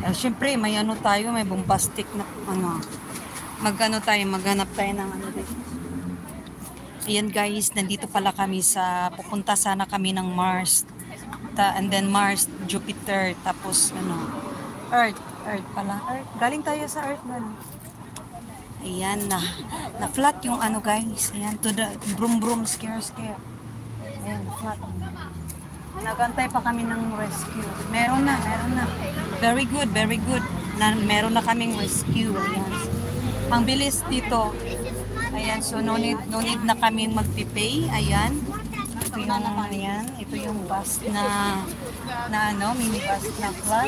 Siyempre, may ano tayo, may bombastic na ano. Maghanap tayo ng ano dito. Ayan guys, nandito pala kami sa, pupunta sana kami ng Mars. And then Mars, Jupiter, tapos ano, Earth pala. Earth. Galing tayo sa Earth na. Ayan na flat yung ano guys. Ayan, to the brum brum scare. Ayan, flat. Nagantay pa kami ng rescue. Meron na. Very good. Meron na kaming rescue. Ayan. Ang bilis dito. Ayan, so no need na kami magpipay. Ayan. Ito yung bus na ano, minibus na flat.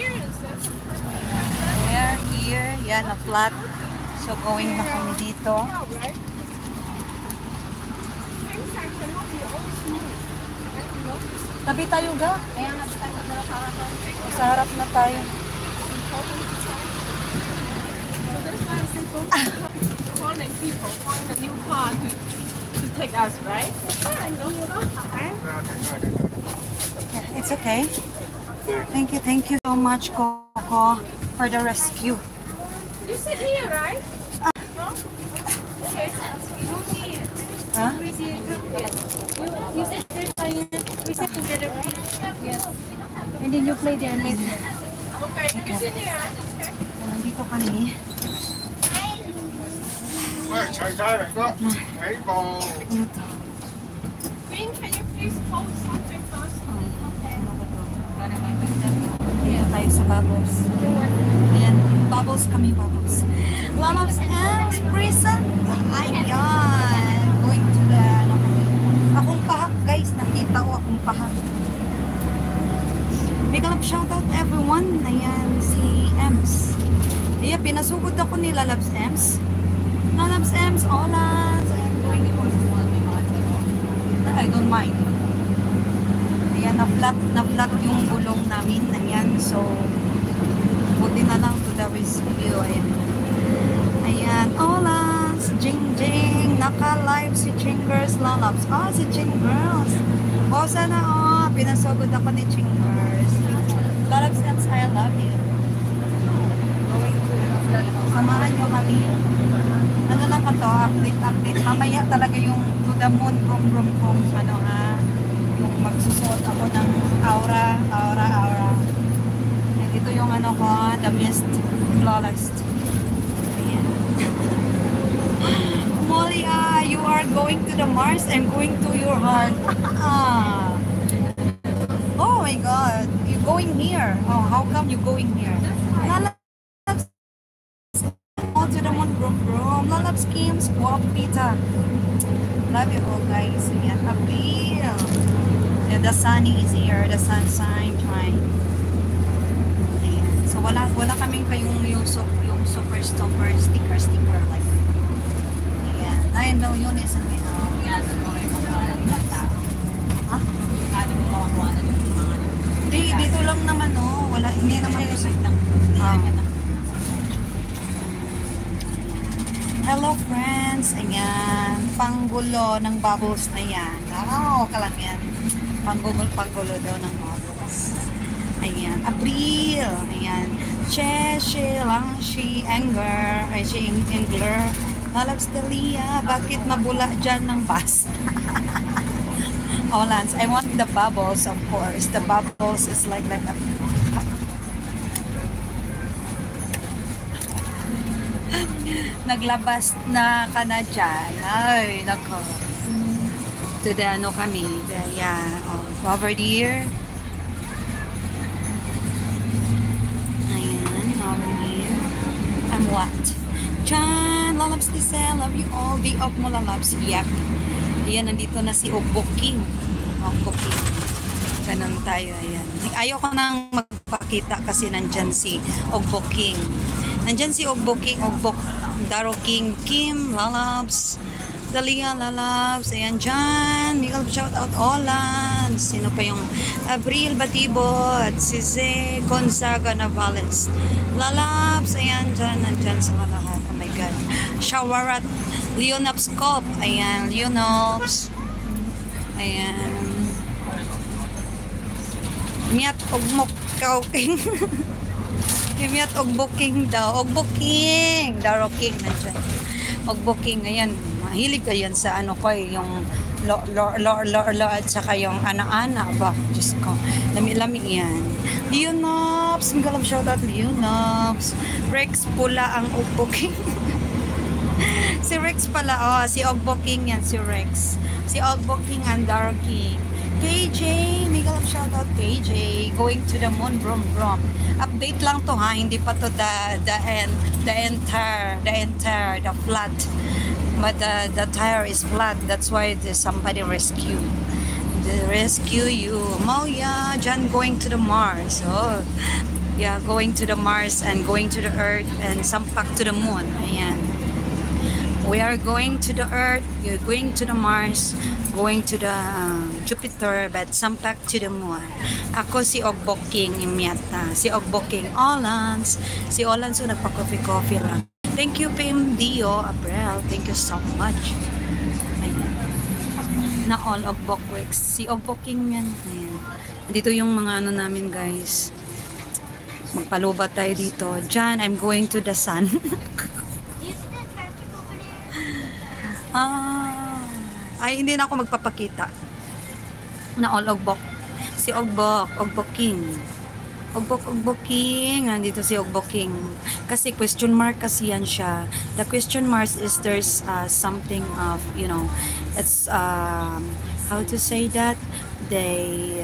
Here, yan na flat. So going na kami dito. Tabi tayo ga? Sa harap na tayo. Calling people, find a new car to take us, right? Yeah, it's okay. Thank you so much, Coco, for the rescue. You sit here, right? Okay. Huh? You sit there, we sit together, right? Yes. And then you play there later. Okay, you sit here. Nandito kami. Green, can you please hold something first? Dito tayo sa Bubbles. Ayan, Bubbles. Lala's Hands Prison. Ayan. Going to the, akong pahak guys. Nakita ko akong pahak. Big love shoutout everyone. Ayan, si Ems. Ayan, pinasugod ako ni Lalabs Ems. Lalabs Ems, hola. I don't mind. Ayan, na-flat yung gulong namin. Ayan, so buti na lang to the rescue. Ayan, hola, si Jing, naka-live si Chingers Lalabs. Si Chingers. Sana, pinasugod ako ni Chingers. Lalabs Ems, I love you. Samahan nyo kami. Ano lang pa to, update. Mamaya talaga yung to the moon, from, ano yung magsusuot ako ng aura. And ito yung ano ko, the mist, flawless. Ayan. Molly, you are going to the Mars, I'm going to your heart. Oh my God, you going here? Oh, how come you going here? To the moon, bro. Lalabs Kims, Pita. Love you all, guys. Ayan, April. Yeah, the sunny is here. The sunshine time. Ayan. So, wala kaming yung super stopper sticker like. Ayan. Ayun daw yun is dito lang naman, wala, hindi naman hello friends, ayan, panggulo ng bubbles na yan. Kalang yan. Panggulo daw ng bubbles. Ayan, April, ayan. She Angler, Alex Delia, bakit mabula dyan ng bus? Lance, I want the bubbles, of course. The bubbles is like a naglabas na ka na dyan. Ay, nako. To the ano kami. Over here. Ayan, over here. I'm what? Chan, Lalabs Lisa, love you all. Day off mo, Lalabs. Yak. Ayan, nandito na si Ogbo King. Ogbo King. Ganun tayo, ayan. Ayaw ko nang magpakita kasi nandyan si Ogbo King. Nandyan si Ogbo King, Daro King, Kim, Lalabs, Dalia, Lalabs, ayan dyan, Miguel, shout out, Olan, sino pa yung Abril Batibot, si Ze Gonzaga Navales, Lalabs, ayan dyan, nandyan sa lahat, oh my God, Shawarat, Leonops Cop, ayan, Leonops, ayan, Miat Ogmok Kauking, Imyat og booking daw. Og booking. Daro king nandiyan. Og booking. Ayan. Mahilig ka yan sa ano ko eh. Yung lo at saka yung ana-ana ba. Diyos ko. Lami-lami yan. Leonops. Magalang shoutout Leonops. Rex pula ang og booking. Si Rex pala. Oh, si og booking yan. Si Rex. Si og booking and Daro king. KJ, mega shoutout KJ, going to the moon, brom brom. Update lang to ha, hindi pa to the flat. But the tire is flat. That's why somebody rescue. They rescue you. Moya, John going to the Mars. Oh, yeah, going to the Mars and going to the Earth and sampak to the moon. Ayan. We are going to the Earth, you're going to the Mars, going to the Jupiter, but sampak to the moon. Ako si Ogboking Imyata, si Ogboking Olans, si Olans yung nagpa-coffee lang. Thank you, Pim Dio Abrel, thank you so much. Ayan. Na all Ogbokwix, si Ogboking yan. Ayan. Dito yung mga ano namin guys. Magpalubat tayo dito. Jan, I'm going to the sun. Ay, hindi na ako magpapakita na all Ogbok. Si Ogbok King. Ogbok King. Nandito si Ogbok King. Kasi question mark kasi yan siya. The question mark is there's something of, you know, it's, how to say that? They,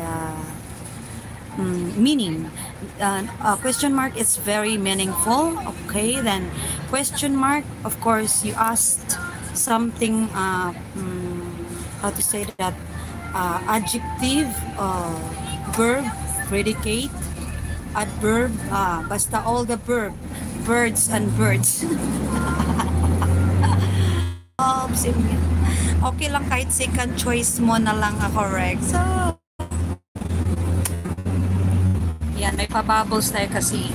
meaning. Question mark is very meaningful. Okay, then question mark, of course, you asked something how to say that adjective, verb, predicate, adverb, basta all the verb, birds and birds. Okay lang kahit second choice mo na lang ako, Rex. So, yan, may pa-bubbles tayo kasi.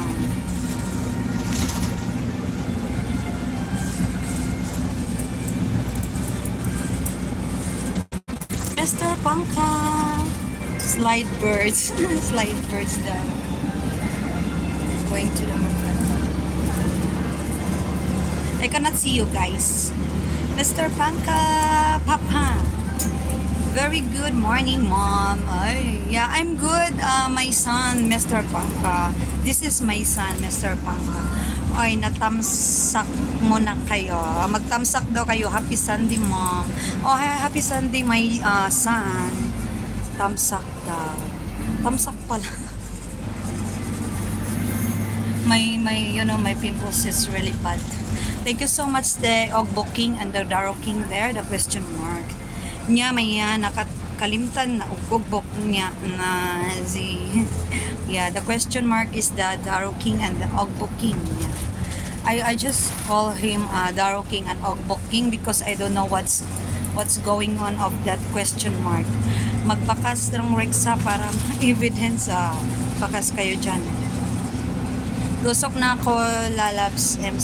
Mr. Pangka. Slide birds. Slide birds daw. Going to the moon. I cannot see you guys. Mr. Pangka. Papa. Very good morning, Mom. Ay, yeah, I'm good. My son, Mr. Pangka. This is my son, Mr. Pangka. Ay, natamsak mo na kayo. Magtamsak daw kayo. Happy Sunday, Mom. Oh, happy Sunday, my son. Tamsak daw. Tamsak pala. You know, my pimples is really bad. Thank you so much, the Ogbok King and the Daro King there, the question mark. Nya, may nakakalimtan na Ogbok niya na si... Yeah, the question mark is the Daro King and the Ogbok King. Yeah. I just call him Daro King and Ogbok King because I don't know what's going on of that question mark. Magbakas ng Rexa para evidence bakas kayo dyan. Lusok na ako, lalabs, MC.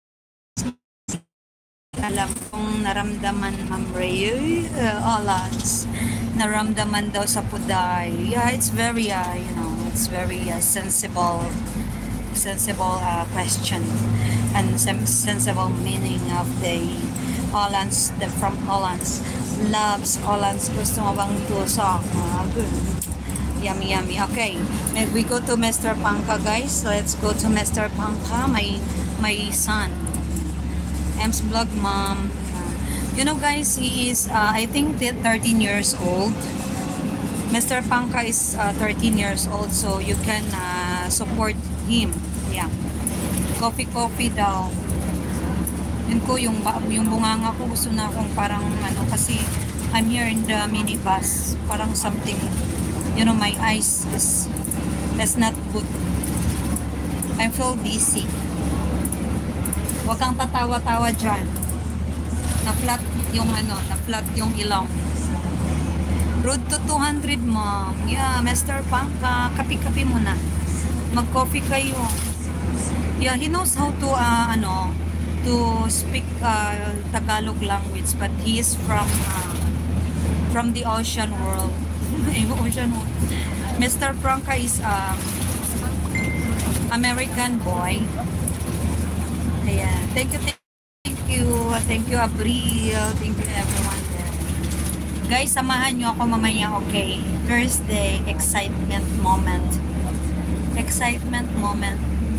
Alam kong naramdaman, Ma'am Ray, Olans. Naramdaman daw sa Puday. Yeah, it's very, you know, it's very sensible question and sensible meaning of the Olans, from Olans. Loves Olans. Gusto mo bang tusok? Good. Yummy, yummy. Okay, we go to Mr. Pangka, guys. Let's go to Mr. Pangka, my son. M's vlog, Mom. You know, guys, he is, I think, 13 years old. Mr. Pangka is 13 years old, so you can support him. Yeah. Coffee daw. Yun ko, yung bunganga ko, gusto na akong parang, kasi I'm here in the minibus. Parang something, you know, my eyes is not good. I feel dizzy. Huwag kang tatawa-tawa dyan. Na-flat yung ilong. Road to 200, Mom. Yeah, Mr. Pangka, kapi-kapi muna. Mag-coffee kayo. Yeah, he knows how to, to speak Tagalog language, but he is from the ocean world. Ocean world. Mr. Pangka is, American boy. Ayan. Thank you, thank you. Thank you, Abril. Thank you, everyone there. Guys, samahan nyo ako mamaya, okay? Thursday, excitement moment. Excitement moment.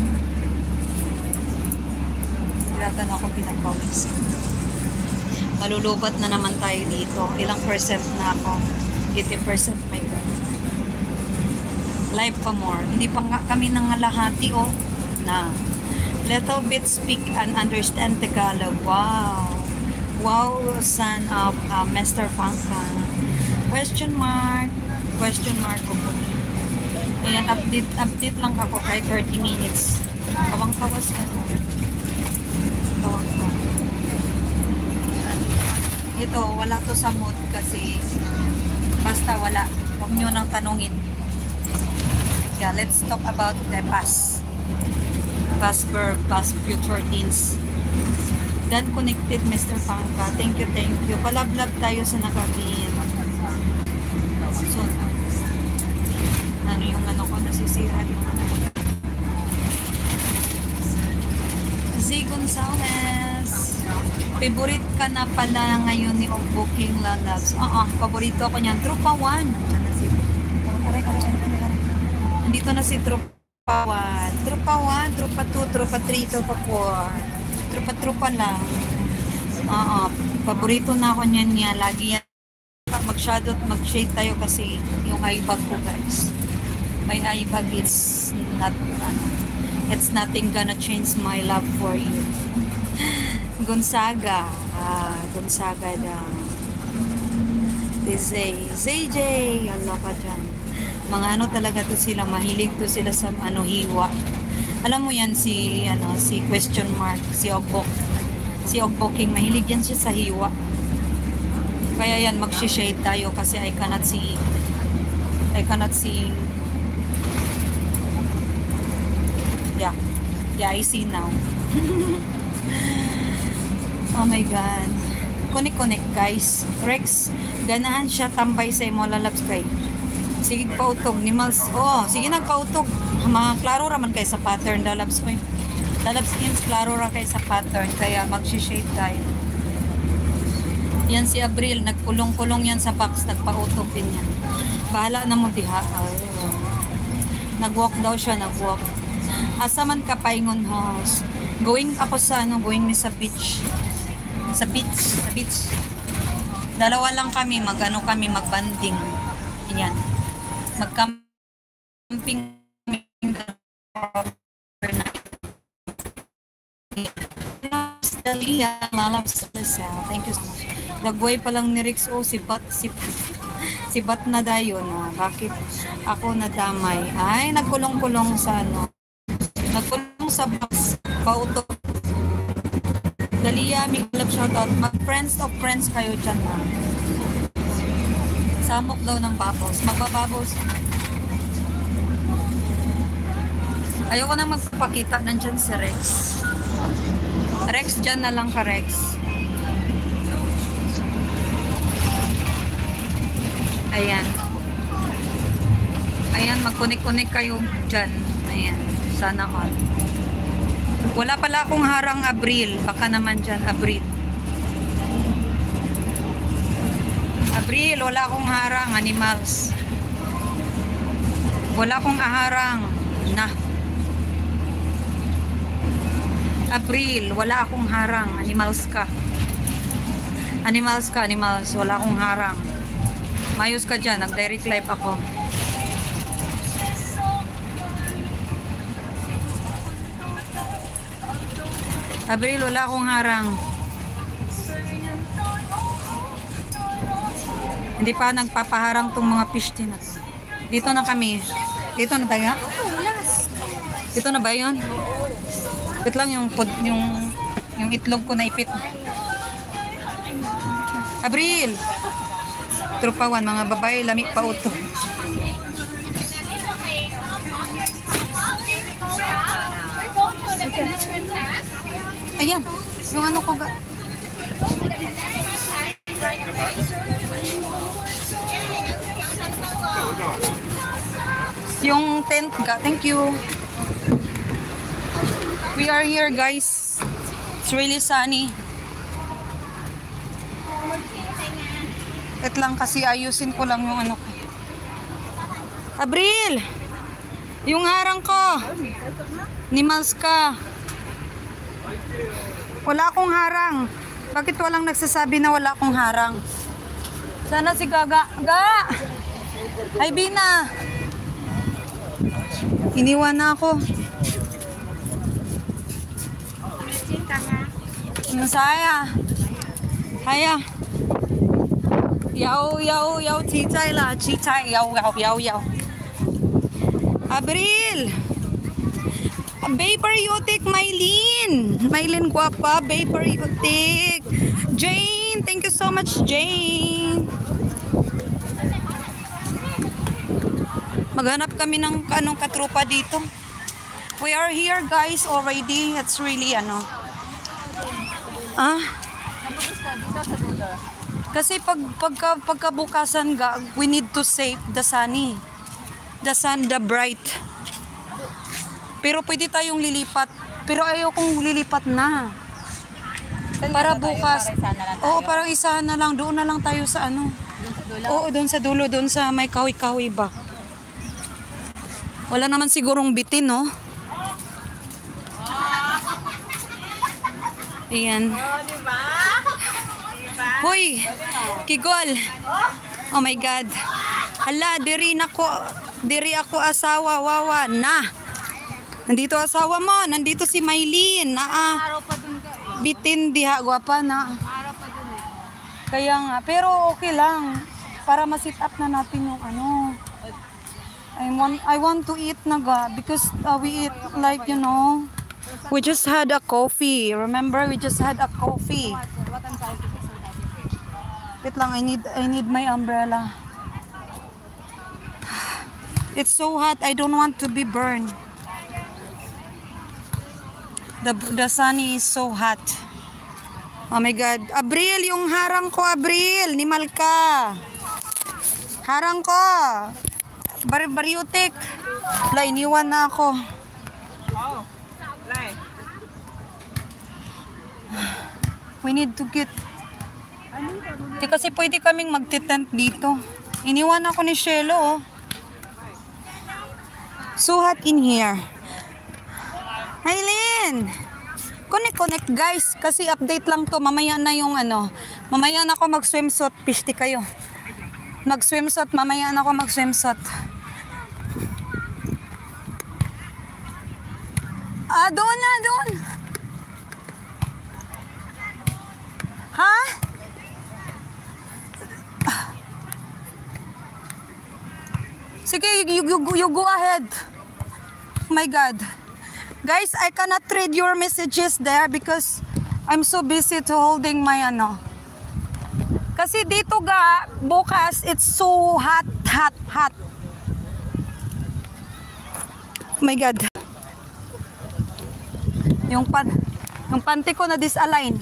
Ilagan ako pinagpawis. Malulubat na naman tayo dito. Ilang percent na ako? 80% my God. Live pa more. Hindi pa nga kami nangalahati, oh. Na. Little bit speak and understand Tagalog. Wow. Wow, son of Mr. Pangka. Question mark. Question mark ko po. Ayan, update lang ako kahit 30 minutes. Kawang-kawas ka. Kawang-kawas. Ito, wala to sa mood kasi basta wala. Huwag nyo nang tanungin. Yeah, let's talk about the past. Past verb, past future tense. God connected, Mr. Pangka. Thank you, thank you. Palablab tayo sa nakapin. So, ano yung ano ko, nasisira yung ano ko. Z. Gonzales. Favorite ka na pala ngayon ni Booking Lalabs. Paborito ko niyan. Trupa 1. Nandito na si Trupa 1. Trupa 1, Trupa 2, Trupa 3, Trupa 4. Trupa lang. Paborito na ako niyan niya. Lagi yan. Mag-shadow at mag-shade tayo kasi yung eye bag ko, guys. My eye bag is not, it's nothing gonna change my love for you. Gonzaga. Gonzaga daw. ZJ. Allah ka dyan. Mga ano talaga to sila. Mahilig to sila sa hiwa. Alam mo yan si question mark. Si Ogbok. Si Ogboking. Mahilig yan siya sa hiwa. Kaya yan, mag-shade tayo kasi I cannot see. Yeah, I see now. Oh my God. Connect guys. Rex, ganahan siya tambay sa imo lalabs kay. Sige pautog ni Mals. Sige nagpautog. Klaro raman kay sa pattern lalabs ko. Lalabs skins klaro ra kay sa pattern kaya mag-shade tayo. Yan si Abril, nagkulong-kulong yan sa box, nagpautog din yan. Bahala na mo diha. Nag-walk daw siya, nag-walk. Asa man ka paingon house. Going ako sa going ni sa beach. Sa beach. Dalawa lang kami, magbanding. Yan. Mag-camping Dalia, thank you so much. Nagway pa lang ni Rix, si Bat na dayon. Bakit ako nadamay? Ay, nagkulong-kulong sa nagkulong sa box. Pauto. Dalia, may club shoutout. Mag-friends of friends kayo dyan. Samok daw ng babos. Magbababos. Ayoko na magpakita. Nandyan si Rex. Rex, dyan na lang ka, Rex. Ayan. Ayan, mag-connect kayo dyan. Ayan, sana all. Wala pala akong harang Abril. Baka naman dyan, Abril. Abril, wala akong harang, animals. Wala akong aharang. April, wala akong harang. Animals ka. Animals. Wala akong harang. Mayos ka dyan. Nag-direct live ako. April, wala akong harang. Hindi pa nagpapaharang tong mga fish din na to. Dito na kami. Dito na tayo? Dito na ba yun? Ipit lang yung itlog ko na ipit. Abril! Trupawan, mga babae, lami pa uto. Ayan, yung ano ko ga. Yung tent ga, thank you. We are here, guys. It's really sunny. Wait lang kasi ayusin ko lang yung ano ko. Abril! Yung harang ko. Nimals ka. Wala akong harang. Bakit walang nagsasabi na wala akong harang? Sana si Gaga. Ga! Ay, Bina! Iniwan na ako. Saya. Haya. Yaw, chichay la. Chichay, yaw. Abril! Baperiotic, Maylin guapa, Baperiotic. Jane, thank you so much, Jane. Maghanap kami ng anong katrupa dito. We are here, guys, already. It's really kasi pagkabukasan we need to save the sunny. The sun, the bright. Pero pwede tayong lilipat. Pero ayokong lilipat na. Para bukas. Oo, parang isa na lang. Doon na lang tayo sa ano. Oo, doon sa dulo. Doon sa may kahoy-kahoy ba. Wala naman sigurong bitin, no? Ayan. Hoy! Kigol! Oh my God. Hala, diri ako asawa, wawa, na. Nandito asawa mo, nandito si Maylin, bitin diha, gwapa na. Kaya nga, pero okay lang. Para ma-sit up na natin yung ano. I want to eat na ga, because we eat like, we just had a coffee. Remember, we just had a coffee. Wait lang, I need my umbrella. It's so hot, I don't want to be burned. The sun is so hot. Oh my God. Abril, yung harang ko, Abril. Nimal ka. Harang ko. Bariotic. Wala, iniwan na ako. We need to get... Di kasi pwede kaming magtitent dito. Iniwan ako ni Shelo, oh. So hot in here. Haylin! Connect guys. Kasi update lang to. Mamaya na yung mamaya na ako mag-swimsuit. Pishti kayo. Mag-swimsuit. Mamaya na ako mag-swimsuit. Doon na, doon. Ha? Sige, you go ahead. Oh my God. Guys, I cannot read your messages there because I'm so busy to holding my Kasi dito bukas, it's so hot. Oh my God. Yung panty ko na disalign.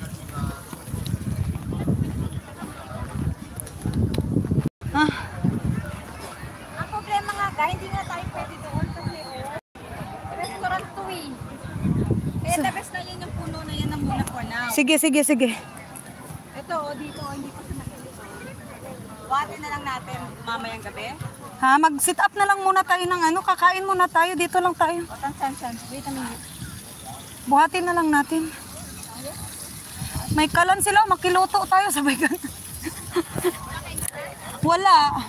Ang problema nga, hindi nga tayo pwede doon kasi restaurant to eh. Kaya the best na yun yung puno na yan ang muna for now. Sige. Ito, dito, hindi pa sa nakilito. Buhatin na lang natin mamayang gabi. Ha, mag-sit up na lang muna tayo ng kakain muna tayo. Dito lang tayo. San. Wait a minute. Buhatin na lang natin. May kalan sila, makiluto tayo, sabay ka. Wala.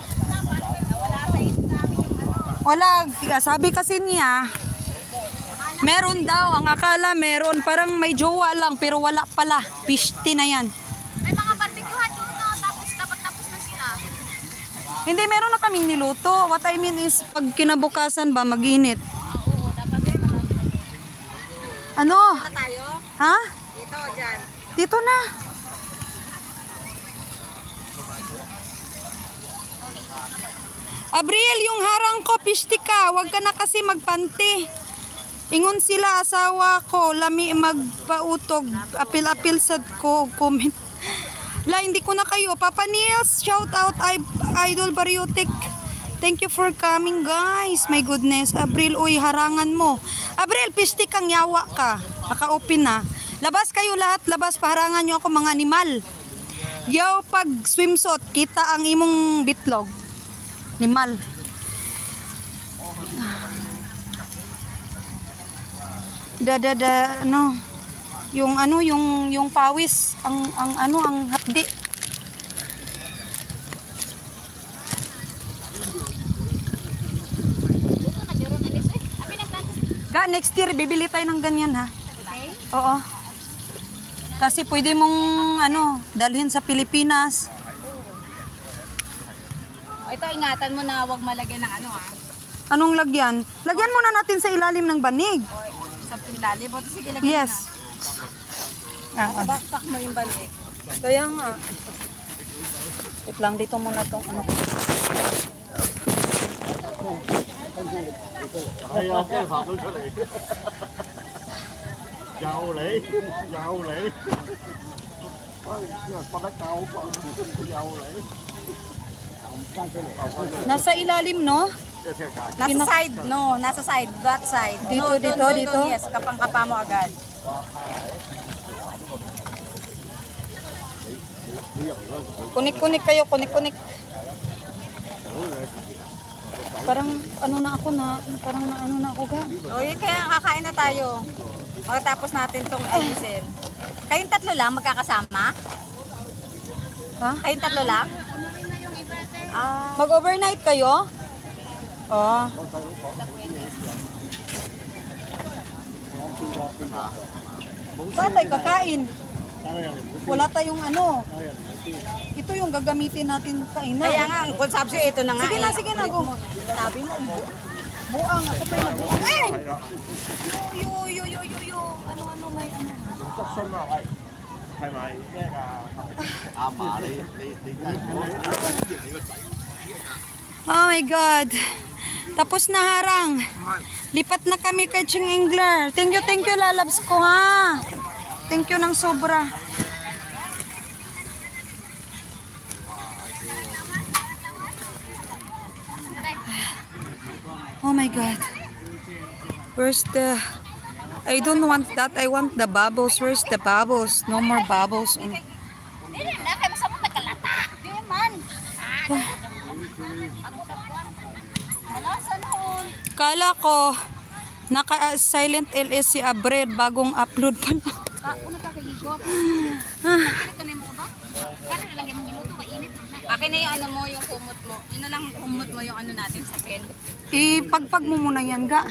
Sabi kasi niya, meron daw. Ang akala meron. Parang may jowa lang, pero wala pala. Pishti na yan. May mga barbecue doon na tapos dapat tapos na sila. Hindi, meron na kaming niluto. What I mean is, pag kinabukasan ba, mag-init. Ano? Tayo? Ha? Dito, dyan. Dito na. Abril, yung harang ko, pishti ka. Huwag ka na kasi magpanti. Ingon sila, asawa ko, lami magpautog. Apil-apil sa comment. La, hindi ko na kayo. Papa Niels, shout out, Idol Bariotic. Thank you for coming, guys. My goodness. Abril, uy, harangan mo. Abril, piste kang yawa ka. Naka-open na. Labas kayo lahat. Labas. Paharangan nyo ako, mga animal. Yaw, pag swimsuit, kita ang imong bitlog. Animal. Ano? Yung ano, yung pawis. Ang hapdi. Ga, next year, bibili tayo ng ganyan, ha? Okay? Oo. Kasi pwede mong, dalhin sa Pilipinas. Ito, ingatan mo na huwag malagyan ng ano ah. Anong lagyan? Lagyan muna natin sa ilalim ng banig. Sa pinali. Buti sige lagyan Yes. na. Backpack mo yung balik. Kaya nga. Wait lang, dito muna tong ano. 係啊，跟住爬到出嚟，有你，有你，因為瞓得覺好瞓，有你， Nasa ilalim, no? Nasa side, no. Nasa side. That side. Dito, No, dito, doon, dito? doon, yes, kapang-kapa mo agad. Kunik-kunik kayo, kunik-kunik. Parang ano na ako na, parang na ano na ako ga. O, yun kaya kakain na tayo. O, tapos natin tong alisin. Kayong tatlo lang magkakasama? Ha? Kayong tatlo lang? Ah, Mag-overnight kayo? Oo. Saan tayo kakain? Wala tayong ano. Ito yung gagamitin natin kainan. kaya nga, kung sabi siya, ito na nga. Sige na, eh. sige na, go. Sabi mo, Buang, ako pa yung buang. Ay! Yo. Ano, may ano. 質詢啊，喂，係咪咩㗎？阿嫲，你真係你個仔。 Oh my God. Tapos na harang. Lipat na kami kay Ching Angler. Thank you, lalabs ko ha. Thank you ng sobra. Oh my God. Where's the... I don't want that. I want the bubbles. Where's the bubbles? No more bubbles. Dili na, kaya masama nagkalata. Di man. Wala, saan hon? Kala ko, naka-silent LS si Abril. Bagong upload pa lang. Una ka kagigo. Kanay mo ba? Kaya nalagyan mo giluto, mainit. Akin na yung ano mo, yung kumot mo. Yun na lang kumot mo yung ano natin sa pen. Ipagpag mo muna yan, ga.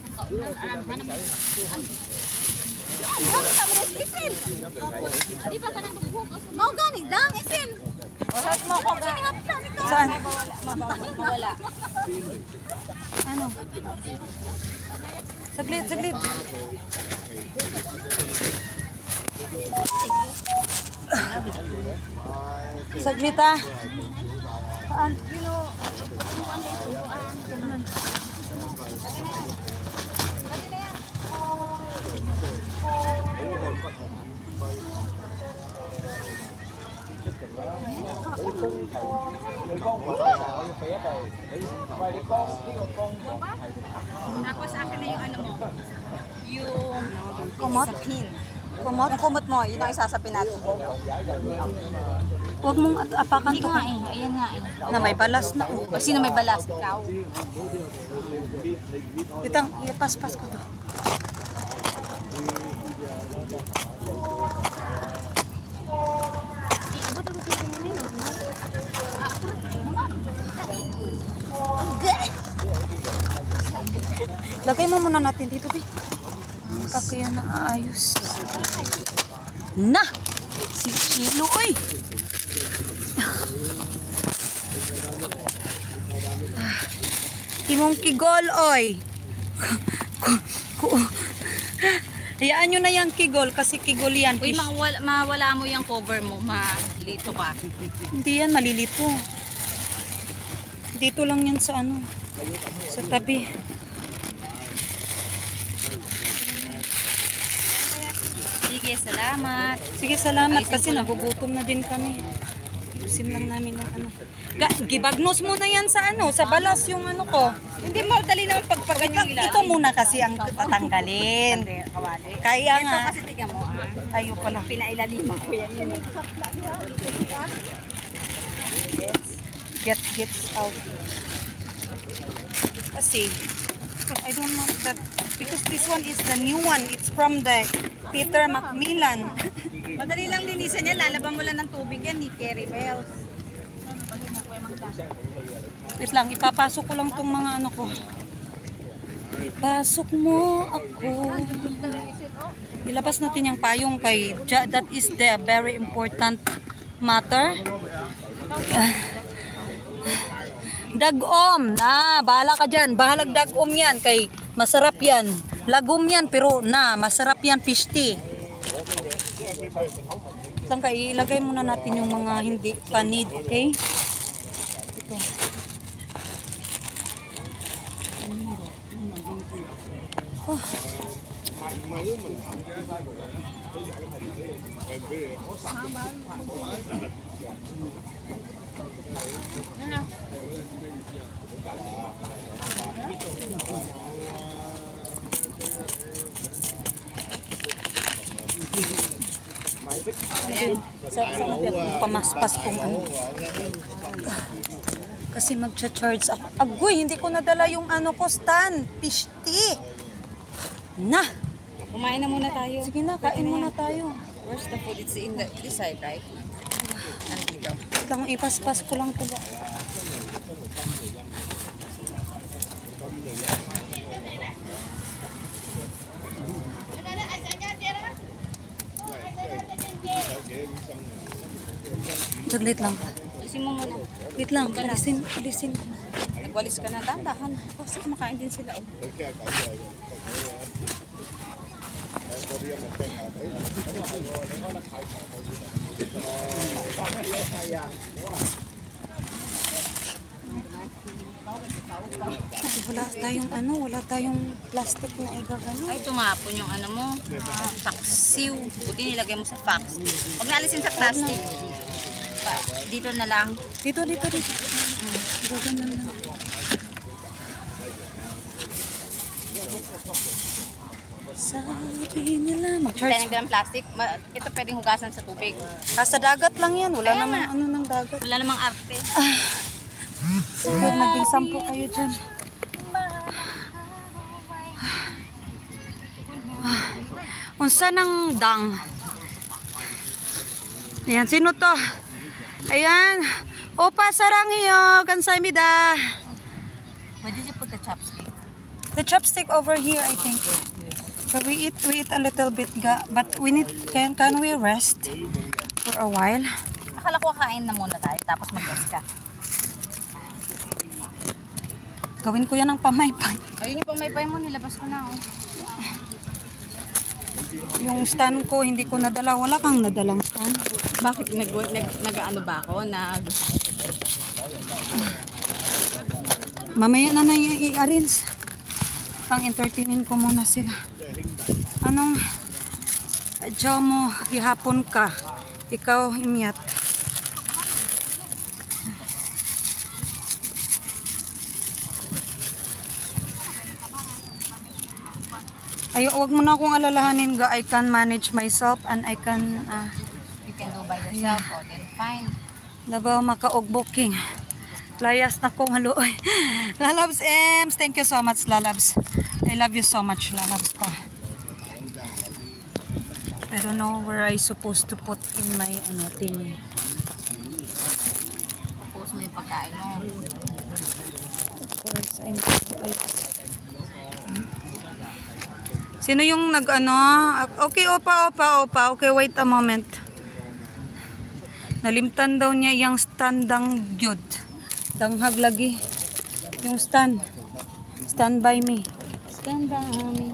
Isin! Di ba ka nang magbukas? Oo, gani, dang, isin! Oras mo ko, gani. Saan? Mawala. Ano? Saglit. Saglit ah. Saan? Tapos akin na yung ano mo. Yung Kumot? sapin. Kumot? Yung kumot mo, yun ang isasapin natin. Huwag mong apakan Hindi to. ko nga eh. Ayan nga eh. Na may balas na. O sino may balas? Ikaw. Itang, ipas-pas ko to. Lagay mo muna natin dito, Bi. Kasi yan naayos. Na! Si Chilo, oy! Timong kigol, oy! Hayaan nyo na yung kigol kasi kigol yan. Uy, mawala mo yung cover mo. Malito ka. Hindi yan, malilito. Dito lang yan sa ano, sa tabi. Sige, salamat. Sige, salamat kasi nagugutom na din kami. Ayusin lang namin yung ano. Gibagnos mo na yan sa ano, sa balas yung ano ko. Hindi mo, dali naman pagpaganyan ilalim. Ito muna kasi ang tatanggalin. Kawali. Kaya Ito nga. kasi tingnan mo. Ayaw pala. Pinailaliman ko yan. Gets out. Kasi, I don't know that, because this one is the new one. It's from the Peter Macmillan. Madali lang linisan yan. Lalaban mo lang ng tubig yan. Ni Kerry Bells. Wait lang, ipapasok ko lang tong mga ano ko. Ipasok mo ako. Ilabas natin yung payong kay that is the very important matter. Dagom na, bahala ka dyan. Bahalag dagom yan kay masarap yan. Lagom yan pero masarap yan pishti. Lang kay ilagay muna natin yung mga hindi pa need, okay? Ito. Oh. Sa natin pamaspas kung ano. Kasi magcha-charge ako. Agoy, hindi ko nadala yung ano ko, stand. Pishti. Na. Kumain na muna tayo. Sige na, kain muna tayo. Where's the food? It's in this side, right? Nandito. Lang ipaspas ko lang pala. Saglit lang. Alisin mo muna. Wait lang, alisin. Nagwalis ka na. Dahan. Kasi kumakain din sila. Oh. Wala tayong plastic na igagano. Ay, tumapon yung ano mo. Paksiw. Buti nilagay mo sa fax. Huwag na alisin sa plastic. Dito na lang. Dito. Gagano lang. Sabi nila, mag-charge. Kaya ng plastic, ito pwedeng hugasan sa tubig. Sa dagat lang yan. Wala Kaya namang nga. ano ng dagat. Wala namang arte. Sige, naging 10 kayo dyan. Unsa nang dang? Ayan, sino to? Ayan. Opa, sarang iyo. Kansaymida. Where did you put the chopstick? The chopstick over here, I think. So we eat a little bit, but we need, can we rest for a while? Akala ko kain na muna tayo, tapos mag-rest ka. Gawin ko yan ng pamaypay. Ayun yung pangmaypay mo, nilabas ko na. Oh. Yung stand ko, hindi ko nadala. Wala kang nadalang stand. Bakit nag-ano ba ako? Mamaya na i-arrange. Pang-entertainin ko muna sila. Anong adyo mo, ihapon ka. Ikaw, imyat. Ay, wag mo na akong alalahanin ga. I can manage myself and I can You can do by yourself, or then fine. labaw makaog booking. Layas na kong haluoy. Lalabs Ems, thank you so much Lalabs. I love you so much Lalabs ko. I don't know where I supposed to put in my thing. Tapos mo yung pagkain mo. Of course, Sino yung Okay, opa. Okay, wait a moment. Nalimtan daw niya yung standang gyud. Danghag lagi. Yung stand. Stand by me. Stand by me.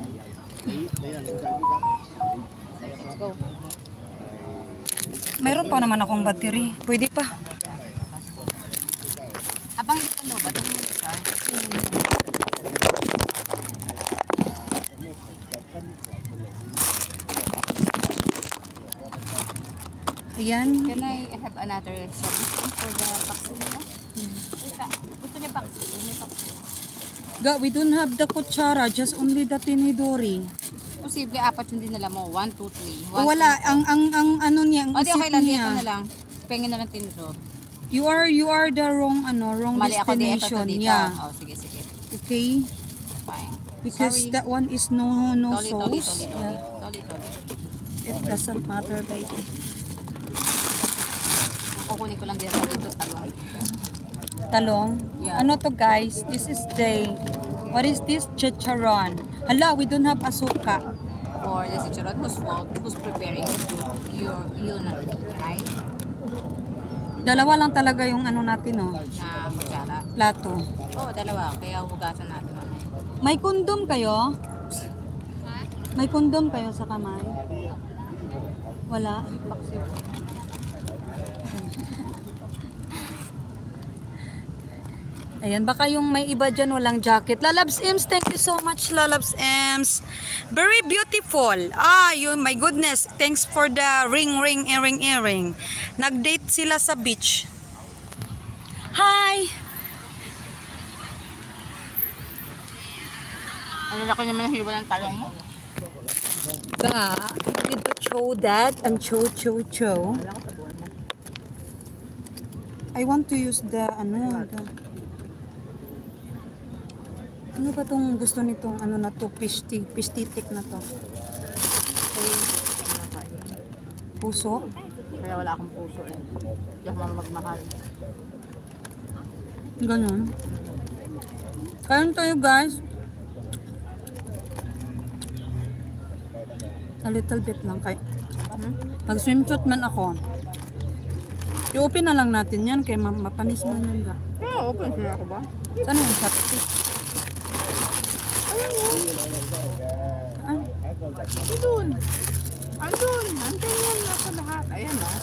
Let's go. Mayroon pa naman akong battery. Pwede pa. Abang ito mo ba? Ito mo isa. Ayan. Can I have another service for the vaccine, no? Gusto niya vaccine? May vaccine. Ga, we don't have the kutsara, just only the tinidori. Posible, 4 yung dinala mo. 1, 2, 3. Wala, ang ano niya, ang O, di isip okay lang. niya. Dito na lang. Pengin na lang tinidor. You are the wrong Mali ako dito destination. dito. Yeah. Oh, sige, sige. Okay. Fine. Because Sorry. that one is no Toli. sauce. Yeah. It doesn't matter, baby. Kukunin ko lang dito talong. Talong. Yeah. Ano to, guys? This is what is this? Chicharon. Hala, we don't have asuka. For the chicharon, who's preparing the food? You na, right? Dalawa lang talaga yung ano natin, oh. Na kutsara. Plato. Oo, dalawa. Kaya hugasan natin mamaya. May kondom kayo? May kondom kayo sa kamay? Wala. Ayan, baka yung may iba dyan walang jacket. Lalabs Ems, thank you so much, Lalabs Ems. Very beautiful. My goodness. Thanks for the earring. Nag-date sila sa beach. Hi! Ano laki naman ang hiwa ng talong mo? Ba, did show that and show. I want to use the ano ba tong gusto nitong ano na to, pistitik na to. Puso? Kaya wala akong puso eh. Hindi ako magmahal. Ganun. Kain tayo, guys. A little bit lang kay. Mag-swimsuit man ako. I-open na lang natin yan kay mapanis man yan ga. Open siya ako ba? Saan yung chopstick? Andun. Andun yan nasa lahat. Ayan o.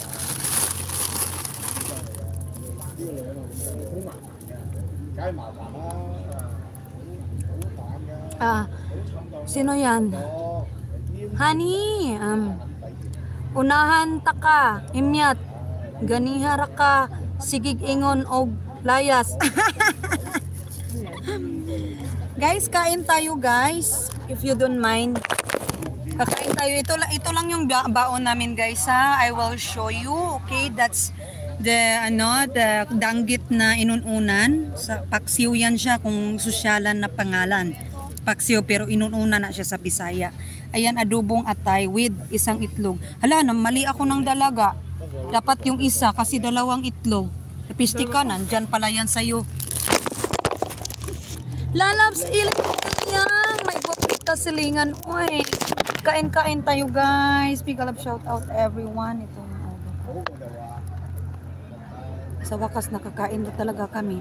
Sino yan? Honey, unahan ta ka, imyat, ganihara ka, sigig ingon og layas. Guys, kain tayo, guys. If you don't mind. Kakain tayo. Ito lang yung baon namin, guys, ha. I will show you. Okay, that's the danggit na inununan. Sa paksiw yan siya kung sosyalan na pangalan. Paksiw, pero inununan na siya sa Bisaya. Ayan, adobong atay with isang itlog. Hala, mali ako ng dalaga. Dapat yung isa kasi dalawang itlog. Pisti ka, nandyan pala yan sa'yo. Lalabs, ilang yan. May bukit ka silingan. Uy, kain-kain tayo, guys. Big love shout out everyone. Ito sa wakas, nakakain na talaga kami.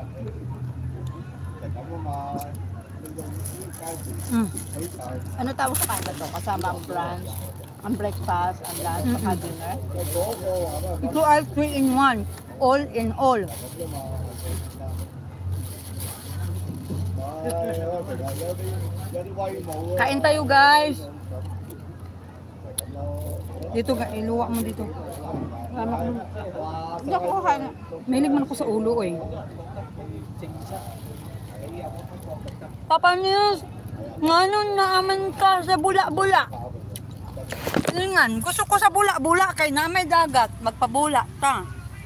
Ano tawag sa kanila to? Kasama ang brunch, ang breakfast, ang lunch, saka dinner. Ito ay 3 in 1. All in all. Kain tayo, guys. Dito, iluwa mo dito. Hindi ako kakain. Mahilig man ako sa ulo, eh. Papa Nils, ngayon naaman ka sa bula-bula. Lingan, gusto ko sa bula-bula kay na may dagat, magpabula ta.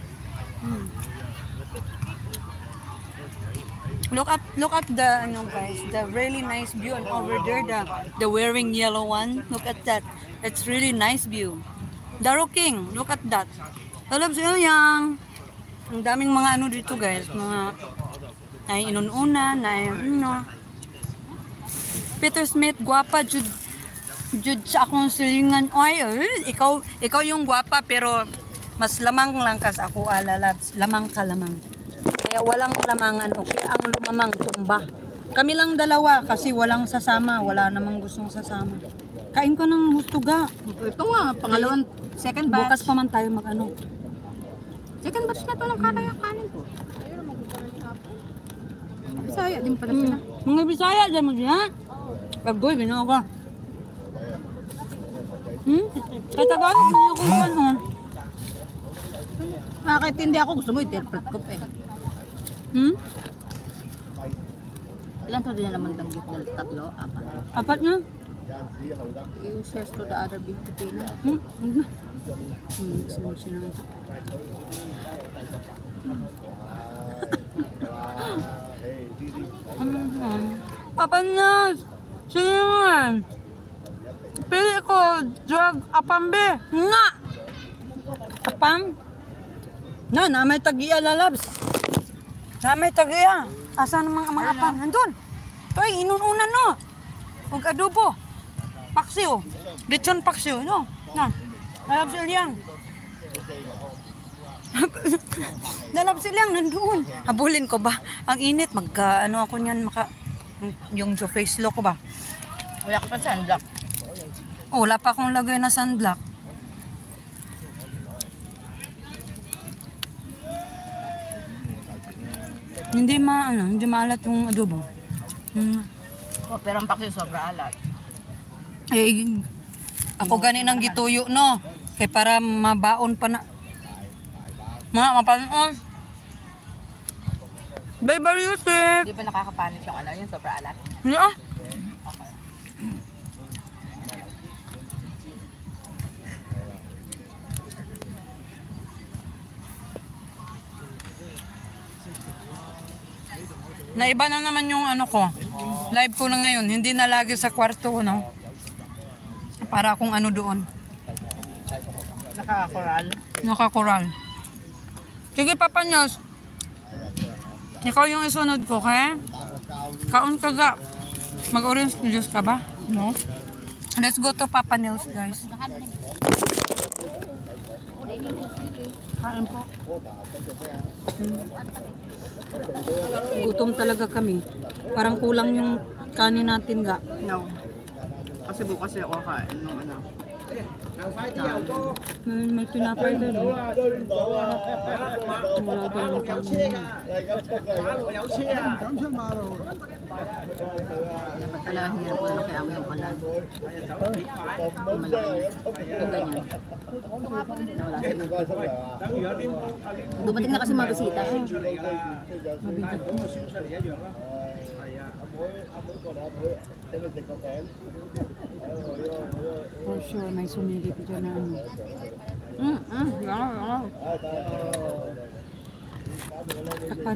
Look at the guys, the really nice view, and over there the wearing yellow one. Look at that. It's really nice view. Daro King, look at that. Talab sa yang. Ang daming mga ano dito, guys, mga ay inununan, ay Peter Smith, gwapa jud sa akong silingan. Ay, ikaw yung gwapa pero mas lamang lang ka sa ako, Lalabs. Lamang ka lamang. Kaya walang lamangan, okay? Ang lumamang tumba. Kami lang dalawa kasi walang sasama. Wala namang gustong sasama. Kain ko ng hustuga. Ito nga, pangalawang, second batch. Bukas pa man tayo mag-ano. Second batch na to ng kanin ko. Bisaya din pala sila. Mga Bisaya, dyan mo siya. Pagboy, ginawa ka. Katagaan mo yung kung ano. Nakakaintindi ako, gusto mo interpret ko pa eh. Hmm? Ilan to din naman danggit na tatlo? Apat. Apat na? You shares to the other big potato. Hmm? Sunod siya naman. Apat na! Sige naman! Pili ko, drug, apambe! Nga! Apam? Na may tagiya lalabs. Na may tagiya. Asa namang mga apam? Nandun. Toy, inununan no. Huwag adobo. Paksiw. Lechon paksiw, no? Na. Lalabs ilyang. Lalabs ilyang, nandun. Habulin ko ba? Ang init, ano ako niyan, yung face look ko ba? Wala ka pa sunblock. Oh, wala pa akong lagay na sunblock. Hindi maalat yung adobo. Oh, pero ang paksiw sobra alat. Eh, ako ganin ang gituyo, no? Kaya para mabaon pa na. Mapanoon. Baby Yusuf! Di ba nakakapanis yung ano, yung sobra alat? Yeah. Naiba na naman yung ano ko. Live ko na ngayon. Hindi na lagi sa kwarto, no? Para kung ano doon. Nakakakoral. Nakakoral. Sige, Papa Nyos. Ikaw yung isunod ko, okay? Kaon ka ga. Mag-orange juice ka ba? No? Let's go to Papa Nils, guys. Kain po. Gutom talaga kami. Parang kulang yung kanin natin ga. No. Kasi bukas ako kakain ng ano. May pinapay doon. Wala ba yung kanin? Dapat talaga hirap ko na kaya ako yung kalan. Malaki. Ito ganyan. Nawala sila. Dumating na kasi mga bisita. Mabigat. For sure, may sumilip dyan na ano. Wow. Kapan.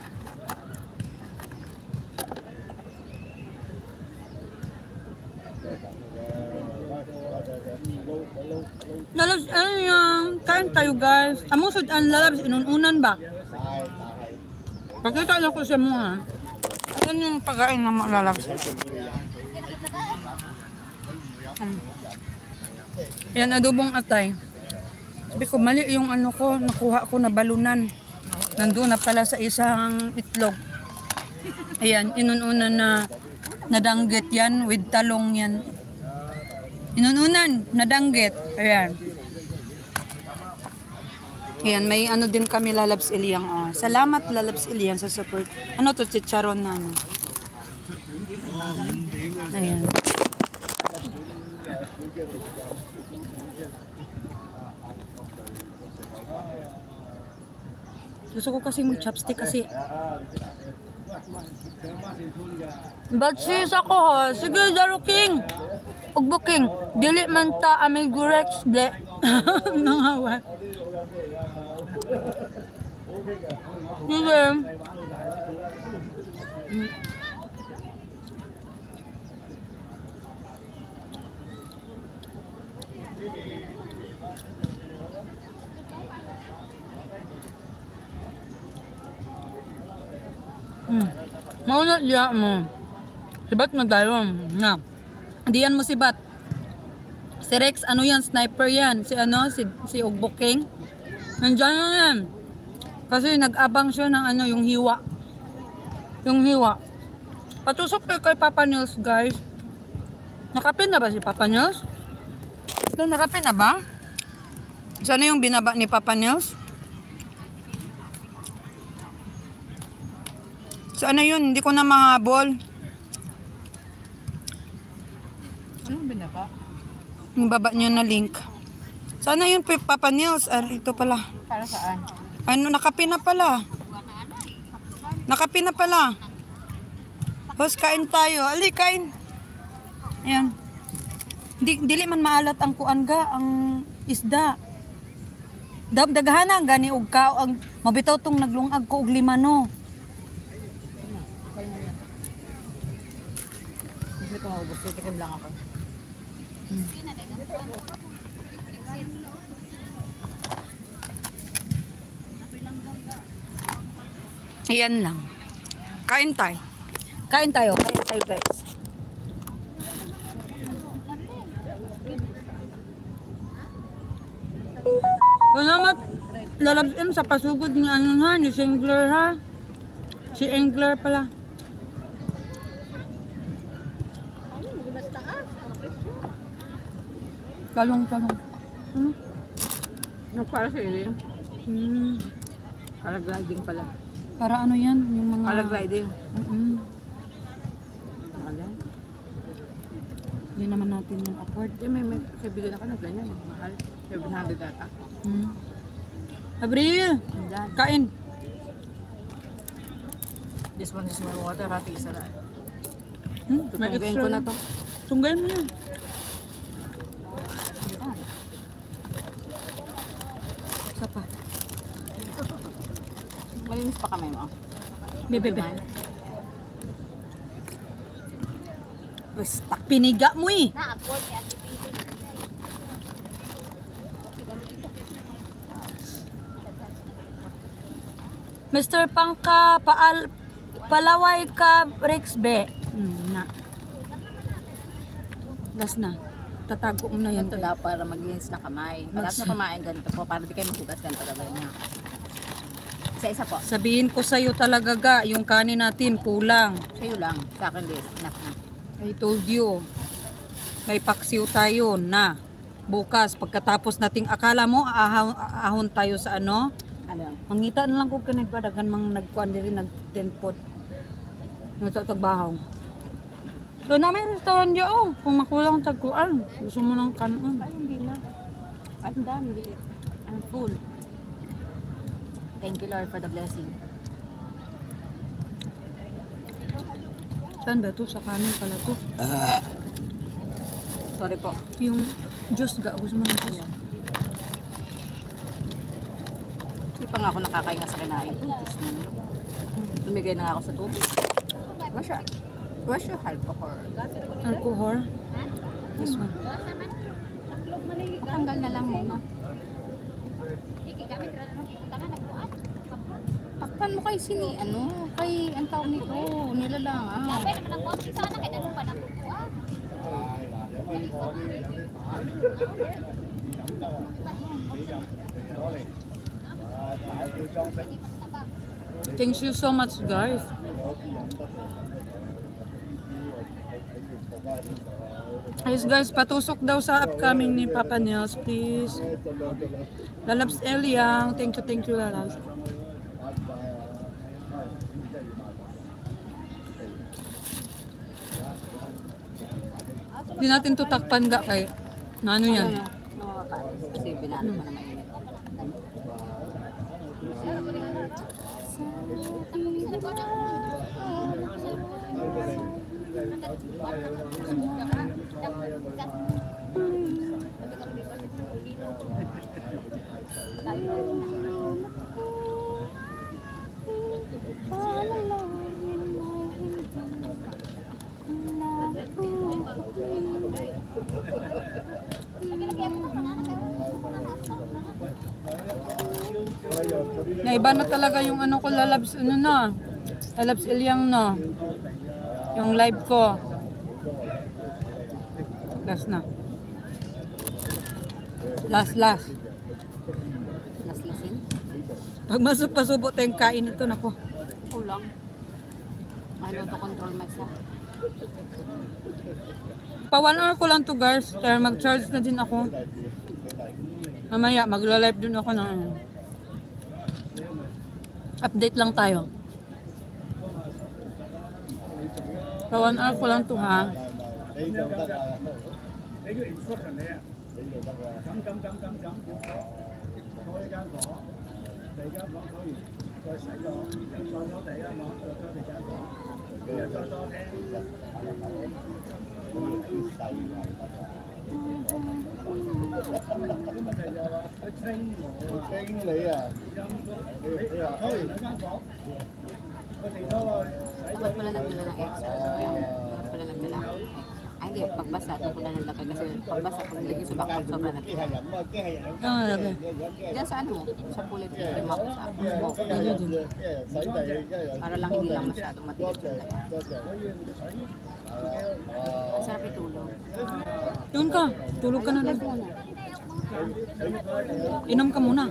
Lalabs, ano yan? Kain tayo guys. Among sud ang lalabs, inununan ba? Pakita lang ko sa mga. Ano yung pagkain ng mga lalabs? Yan, adobong atay. Sabi ko, mali yung ano ko, nakuha ko na balunan. Nandun na pala sa isang itlog. Ayan, inununan na nadanggit yan with talong yan. Inununan, nadanggit. Ayan. Ayan, may ano din kami lalabs Iliyang. Oh. Salamat lalabs Iliyang sa support. Ano to, chicharon na ano. Ayan. Gusto ko kasi mag-chopstick kasi. But sis ako ha. Sige, Daro King. Ug booking. Dili man ta amig Gurex. Ble. Nangawa. Sige. Mauna diya mo. Sibat mo tayo. Na. Diyan mo sibat. Si Rex, ano yan? Sniper yan. Si ano? Si Ugbo King. Nandiyan na yan. Kasi nag-abang siya ng ano, yung hiwa. Yung hiwa. Patusok kayo kay Papa Nils, guys. Nakapin na ba si Papa Nils? Ito, nakapin na ba? Sana yung binaba ni Papa Nils? So ano yun? Hindi ko na mahabol. Anong binaba? Yung baba niya na link. Sana yun, Papa Nils. Ito pala. Para saan? Ano, nakapi na pala. Nakapi na pala. Hos, kain tayo. Ali, kain. Ayan. Dili man maalat ang kuanga, ang isda. Daghanan gani og ka ang mabitaw tong naglungag ko og limano. Hindi ko maubos. Tikim lang ako. Ayan lang. Kain tayo. Kain tayo guys. Salamat. Lalabsin sa pasugod ni ano ha, ni Engler ha. Si Engler pala. Talong. Para sa iyo. Hmm. Paragliding pala. Para ano yan? Yung mga... Paragliding. Hindi naman natin yung afford. May kaibigan ako na ganyan. Mahal. 700 data. Abril! Kain! This one is my water. Hati isa na. May Tutunggayin extra ko na lang. to. Tunggayin mo yan. Isa pa. Malinis pa kami mo. Bebe. Basta piniga mo eh. Mr. Pangka, palaway ka, Rex B. Na. Last na. Tatago mo na yan. Ito daw para maglinis na kamay. Pagkat na kumain ganito po, para di kayo maghugas ganito gagawin niya. Isa-isa po. Sabihin ko sa'yo talaga ga, yung kanin natin kulang. Sa'yo lang. Sa akin din. Enough na. I told you. May paksiw tayo na. Bukas, pagkatapos nating akala mo, ahon tayo sa ano? Ano? Mangita na lang kung kanagpadagan mang nagkuhan din nagtenpot. Nagtatagbahaw. So na may restaurant dyan oh. Kung makulang tagkuan. Gusto mo ng kanon. Ay, hindi na. Ay, ang dami. I'm full. Thank you, Lord, for the blessing. Saan ba ito? Sa kanin pala ito. Sorry po. Yung juice ga. Gusto mo ng juice? Hindi pa nga ako nakakain sa kinain ko. Tumigay na nga ako sa tubig. Where's your alcohol? Alcohol? This one. Tanggal na lang mo. Takpan mo kay kay ang tawag nito, nilalang Thank you so much guys. Ayos guys, patusok daw sa upcoming ni Papa Nels, please. Lalabs Eliang, thank you Lalabs. Hindi natin tutakpan ga kay na ano yan. Kasi binalo mo na mainit. Naiba na talaga yung ano ko lalabs Lalabs Eliang no. Yung live ko. Last na. Last. Naslasin? Pag masupasubo tayong kain ito nako. Kulang. I want to control myself. Pa 1 hour ko lang to guys. Kaya mag-charge na din ako. Mamaya magla-live din ako ng update lang tayo. Pa 1 hour ko lang to ha. 清你啊！你話開完兩間房，個地方 Dapat pala nagdala ng extra. Dapat pala nagdala. Ay, hindi. Pagbasa, ito pala ng lakad. Kasi pagbasa, pag nilagay sa backpack, sobrang natin. Ah, lagi. Diyan sa ano, sa pulit, lima ko sa smoke. Para lang hindi lang masyadong matigas yung lakad. Ang sarap itulog. Doon ka. Tulog ka na lang. Inom ka muna.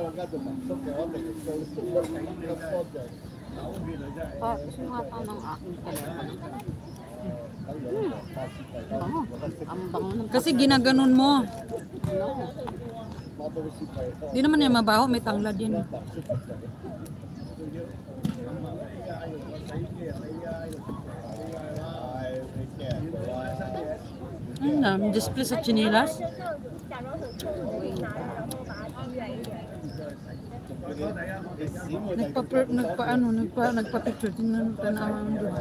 Oh, gusto nga pa ng aking telepono. Bango. Ang bango ng Kasi ginaganon mo. ano. Di naman yan mabaho. May tanglad yan. Ano na? May display sa chinilas? Nagpa-picture. Tingnan tanawan doon.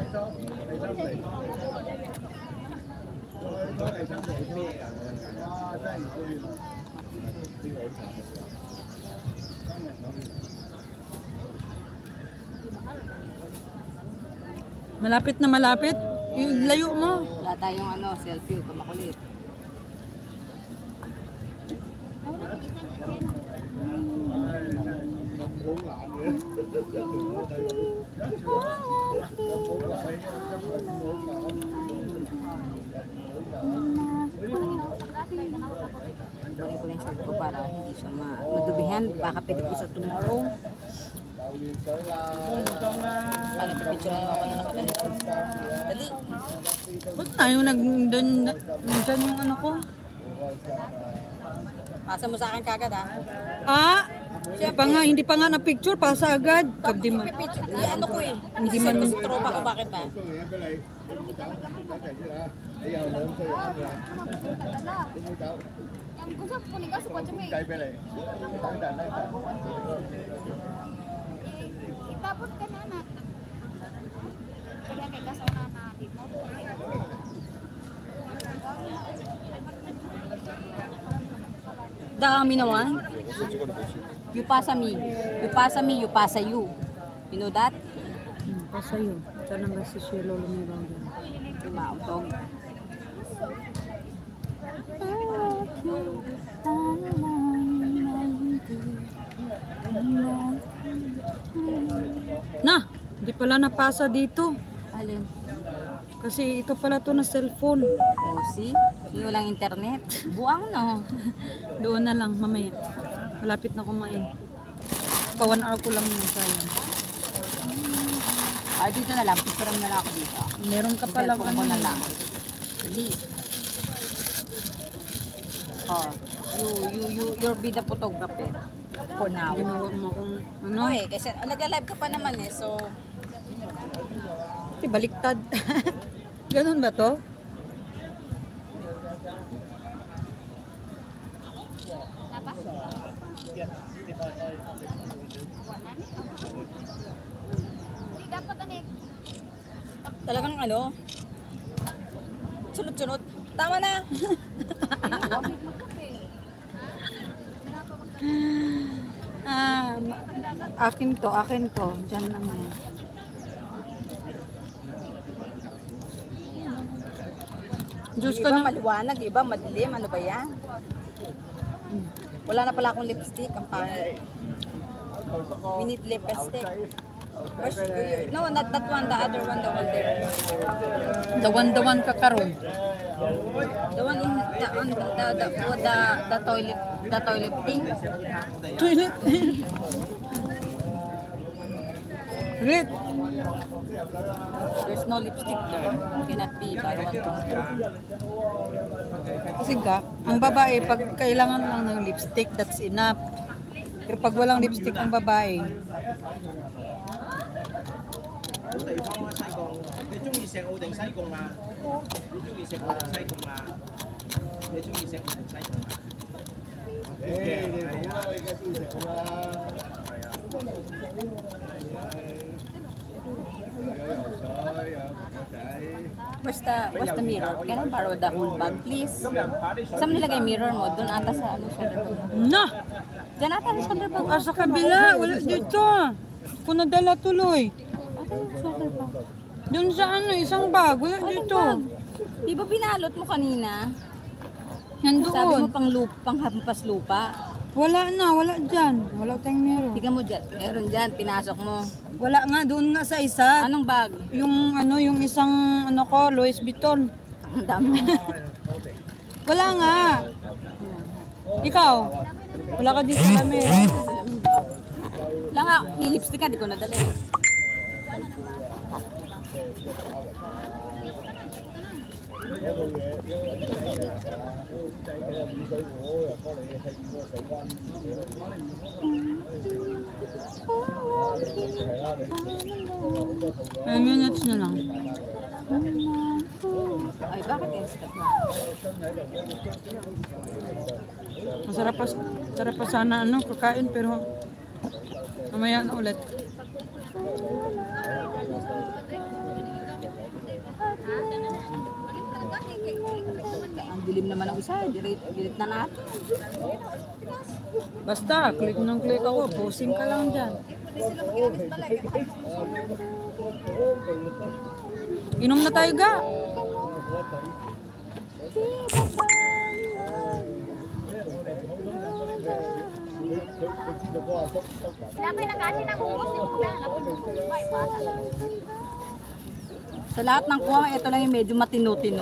Malapit na malapit. Yung layo mo. Wala tayong ano, selfie, kumakulit. Lagay ko lang sa ko para hindi siya madubihan. Baka pwede ko sa tomorrow. Para pipicture lang ako na nakatalikod. Dali. Ba't tayo nandyan yung ano ko? Pasa mo sa akin kagad ha. Ah! Hindi pa nga na-picture. Pasa agad. Kabdi man. Pipicture. Ano ko eh. Hindi man. Kasi tropa ko, bakit ba? Ang gusto ko ni Gaso pa dyan Itapot ka na na. Kaya kay Gaso na natin mo. Dami naman. You pasa me. You pasa me, you pasa you. You know that? Pasayo. Sana ba si Shelo lumibaw dyan? Mautog. Na! Hindi pala napasa dito. Alin? Kasi ito pala to na cellphone. Oh, see? Hindi walang internet. Buang no. Doon na lang mamaya. Malapit na kumain. Pa 1 hour ko lang yun. Sayang. Ay, dito na lang. Picture na lang ako dito. Meron ka pala Cellphone ko na lang. Dali. Oh, you'll be the photographer for now. Ginawa mo akong ano? No eh, kasi nag-live ka pa naman eh, so Baliktad. Ganun ba to? Hindi dapat anik. talagang ano, sunod-sunod. Tama na! Akin to. Diyan lang yan. Diyos Yung ka iba na. maliwanag, yung iba madilim, ano ba yan? Wala na pala akong lipstick, ang pangit. We need lipstick. No, not that one, the other one, the one there. The one kakaroon. The one in the toilet thing. Toilet. Great. There's no lipstick there. Cannot be by one to Kasi ang babae, pag kailangan lang ng lipstick, that's enough. Pero pag walang lipstick ang babae, 好地方啊，西貢。你中意石澳定西貢啊？你中意石澳定西貢啊？ Where's the mirror? Can I borrow the whole bag, please? Saan mo nilagay mirror mo? Doon ata sa ano, shoulder bag. Na! Diyan ata sa shoulder bag. Sa kabila, wala dito. Kung nadala tuloy. Ata yung shoulder bag. Doon sa ano, isang bag, wala dito. Di ba binalot mo kanina? Sabi Nandoon. mo pang hampas lupa. Wala na, wala dyan. Wala tayong meron. Tingnan mo dyan. Meron dyan, pinasok mo. Wala nga, doon nga sa isa. Anong bag? Yung ano, yung isang ano ko, Louis Vuitton. Ang dami. Wala nga. Ikaw, wala ka dito sa meron. Wala nga, yung lipstick ka, di ko nadala. Ay, minutes na lang. Ay, bakit Instagram? Masarap pa sana ano, kakain pero mamaya na ulit. Ang dilim naman ang isa, delete na natin. Basta, click ng click ako, posing ka lang dyan. Inom na tayo ga. Dapat na kasi nangungos yung mga Sa lahat ng kuha, ito lang yung medyo matino-tino.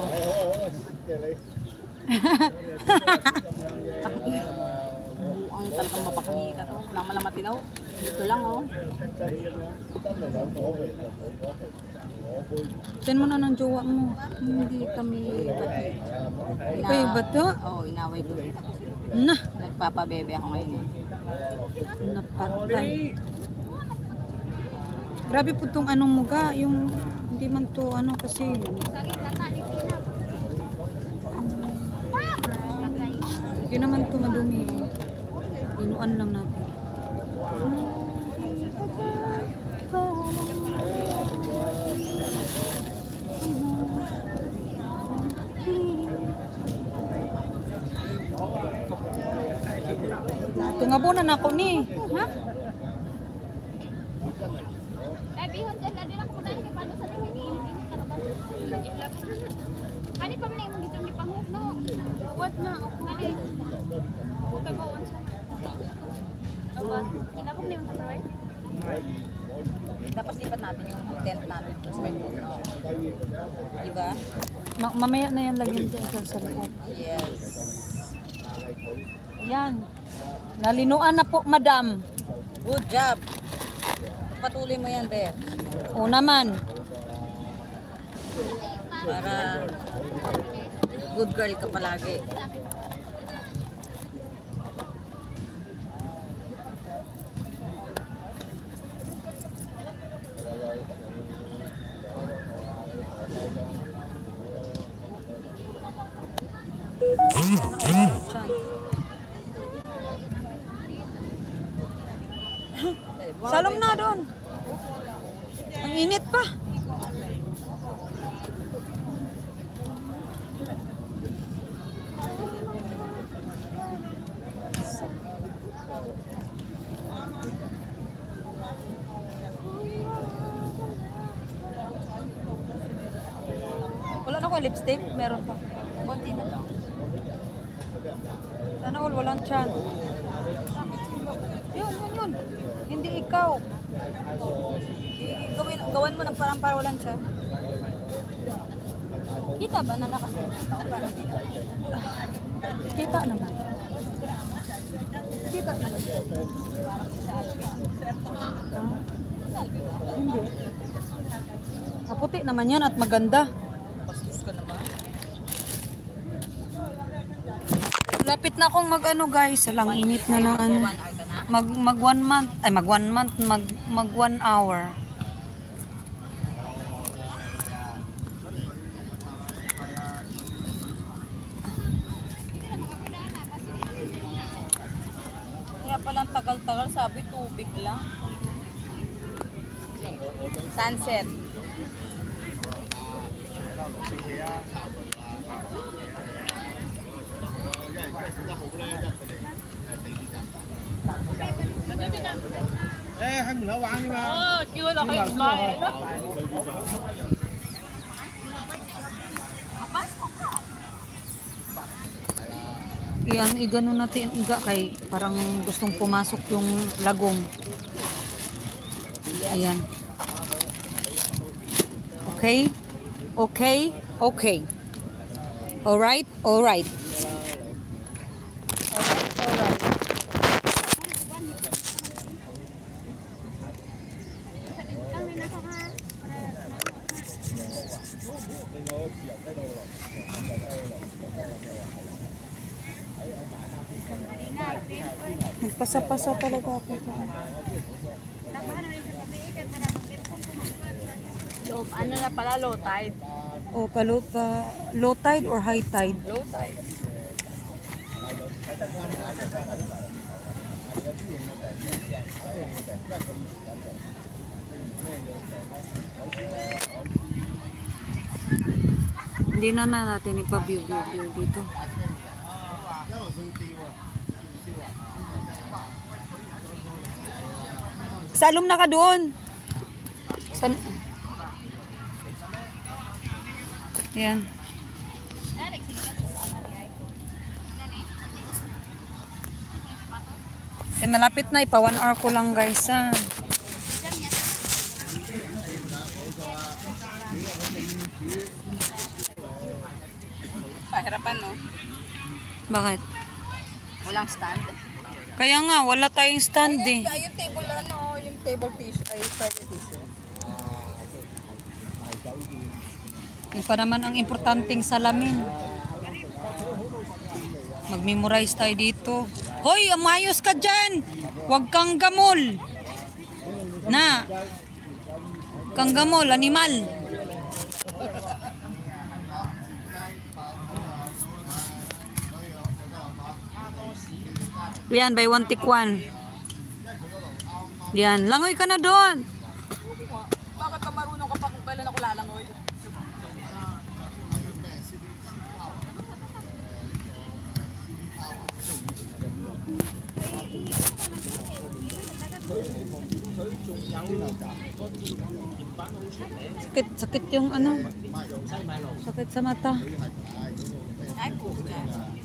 Ang talagang mapakahika to. Lang malang matinaw. Ito lang oh. Send mo na ng jowa mo. Hindi kami bati. Kayo ba to? Oo, inaway ko. Na, Nagpapabebe ako ngayon eh. napatay. Grabe po tong anong muga, yung hindi man to ano kasi. Hindi naman to madumi. Inuan lang natin. Tungabunan ako ni. Ha? bihon dyan na din ako na kay paano sa tingin. Ani pa man yung gitong gipanghook no. What na ako ani. Buta ko unsa. Aba, inabog na yung tawag. Tapos lipat natin yung tent natin sa may puno. Diba? Mamaya na yan lagyan dyan sa likod. Yes. Yan. Nalinuan na po, madam. Good job. Patuloy mo yan, Be. O naman. Para good girl ka palagi. Salom na doon. Ang init pa. Wala na akong lipstick. Meron pa. Konti na lang. Sana all walang chan. Yun. Hindi ikaw. Gawan mo ng parang parawalan siya. Kita ba na Kita naman. Kita naman. Hindi. Maputi naman yan at maganda. Pastos ka naman. Lapit na akong mag-ano guys. Salang init na ng ano. Mag 1 month. Ay mag 1 month. Mag 1 hour. palang tagal-tagal, sabi tubig lang. Sunset. Ê, hai mình lỡ quăng đi mà. Chưa là cái bài đó. Yan, igano natin iga kay parang gustong pumasok yung lagong. Ayan. Okay? Okay? Okay. Alright? Alright. Nagpasa-pasa talaga ako. Ano na pala, low tide. O, low tide or high tide? Low tide. Hindi na natin ipa-view dito. Salom na ka doon. Yan. Malapit na, ipa 1 hour ko lang guys. Pahirapan, no? Bakit? Walang stand. Kaya nga, wala tayong stand eh. Yung table, yung table tissue, toilet tissue. Yun pa naman ang importanteng salamin. Mag-memorize tayo dito. Hoy, umayos ka dyan! Huwag kang gamol! Na! Kang gamol, animal! Yan, by one take one. Yan, langoy ka na doon. Bakit ka marunong ka pa kung kailan ako lalangoy? Sakit yung ano. Sakit sa mata. Ay, puta.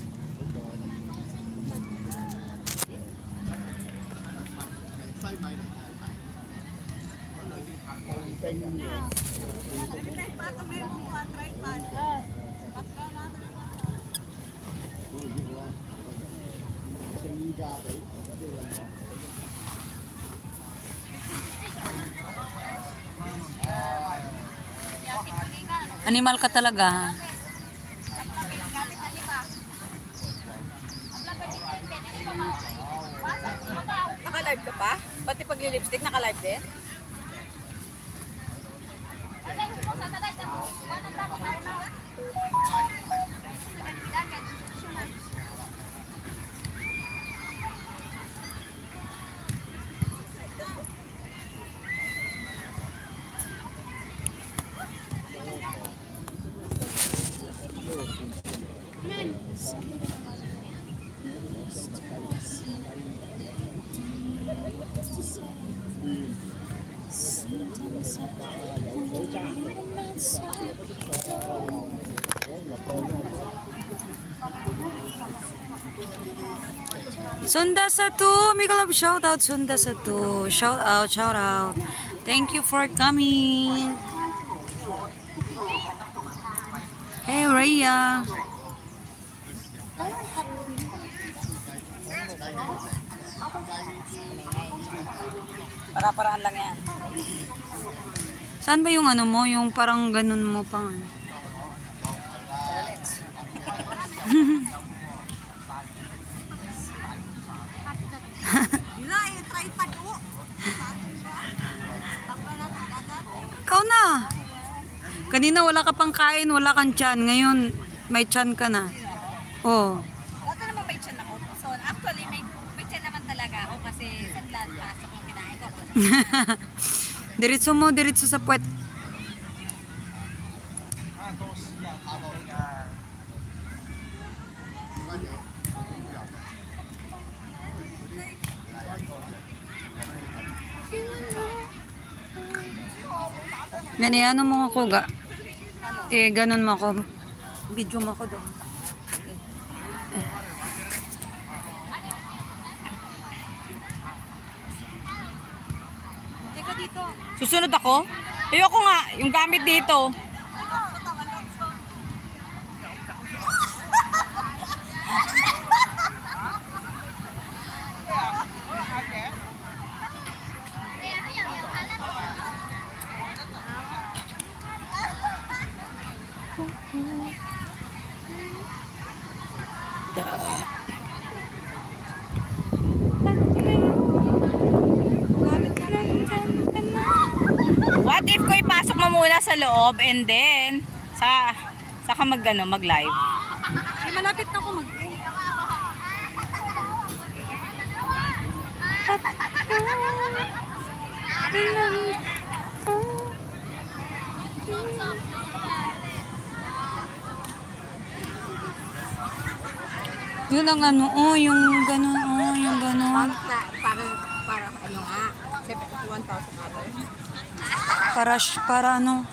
Animal ka talaga. Naka-live ka pa? Pati pag-lipstick, naka-live din? Sunda Satu, make a love shout out Sunda Satu. Shout out, shout out. Thank you for coming. Hey Rhea. Para-paraan lang yan. Saan ba yung ano mo? Yung parang ganun mo pang ano? Ikaw na. Kanina wala ka pang kain, wala kang tiyan. Ngayon, may tiyan ka na. Oh. Dati naman may tiyan ako. So, actually, may tiyan naman talaga ako. Diretso mo, diretso sa puwet. Ano mo ako ga? Ganun mo ako. Video mo ako doon. Teka dito. Susunod ako? Ayoko nga, yung gamit dito. What if ko ipasok mo muna sa loob and then saka mag-live? Ay, malapit na ako mag... Yun ang ano, yung ganun, yung ganun. Para ano nga, 1,000 ata. Para ano.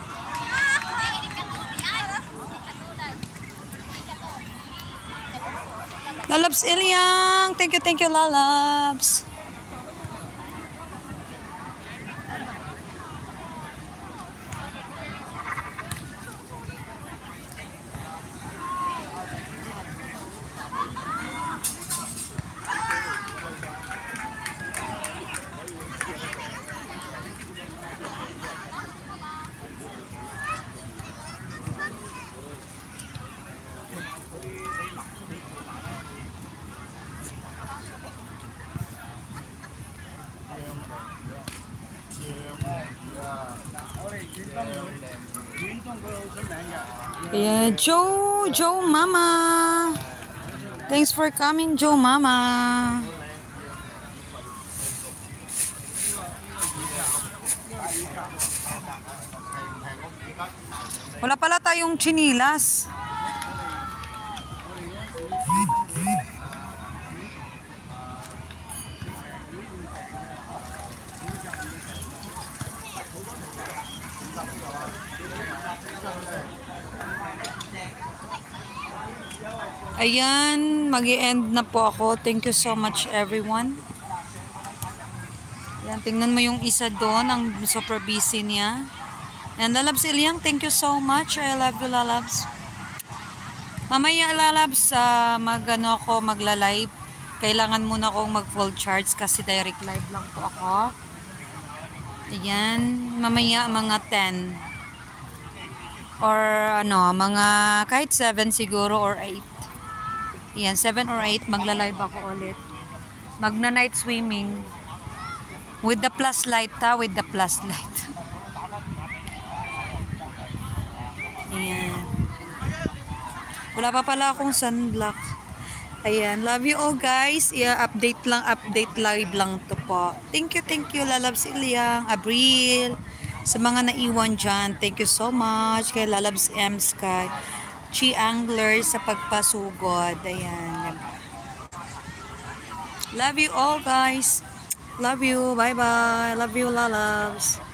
Lalabs Ilyang! Thank you, Lalabs. Yeah, Joe Mama. Thanks for coming, Joe Mama. Wala pala tayong chinilas. Ayan, mag-i-end na po ako. Thank you so much, everyone. Ayan, tingnan mo yung isa doon, ang super busy niya. And Lalabs Ilyang, thank you so much. I love you, Lalabs. Mamaya, Lalabs, magla-live. Kailangan muna akong mag-full charge kasi direct live lang po ako. Ayan, mamaya mga 10. Or mga kahit 7 siguro or 8. Ayan, 7 or 8, magla-live ako ulit. Magna-night swimming. With the plus light, with the plus light. Ayan. Wala pa pala akong sunblock. Ayan, love you all guys. Yeah, update live lang to po. Thank you, Lalabs Ilyang, Abril. Sa mga naiwan dyan, thank you so much. Kay Lalabs M Sky. Chi Angler sa pagpasugod. Ayan. Love you all guys. Love you. Bye-bye. Love you, Lalabs.